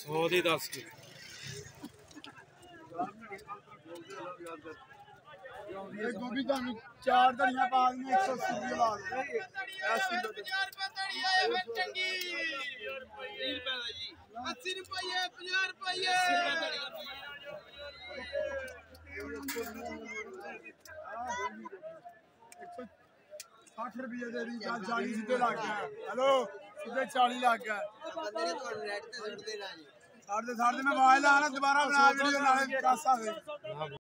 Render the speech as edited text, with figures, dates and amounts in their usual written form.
100 ਦੀ 10 की गोभी ਤੁਹਾਨੂੰ 4 ਧੜੀਆਂ ਪਾ ਦਿੰਦੇ 180 ਰੁਪਏ ਲਾ ਦੇ 50 ਰੁਪਏ ਚੰਗੀ 20 ਰੁਪਏ ਦਾ ਜੀ 80 ਰੁਪਏ 50 ਰੁਪਏ 60 ਰੁਪਏ ਦੇ ਦੀ 40 ਸਿੱਧੇ ਲੱਗ ਗਿਆ ਹੈਲੋ ਸਿੱਧੇ 40 ਲੱਗ ਗਿਆ ਬੰਦੇ ਨੇ ਤੁਹਾਨੂੰ ਰੈਟ ਤੇ ਛੱਡ ਦੇਣਾ ਜੀ ਸਾਡੇ ਮੈਂ ਆਵਾਜ਼ ਲਾਣਾ ਦੁਬਾਰਾ ਬਣਾ ਵੀਡੀਓ ਨਾਲੇ ਦੱਸ ਆਵੇ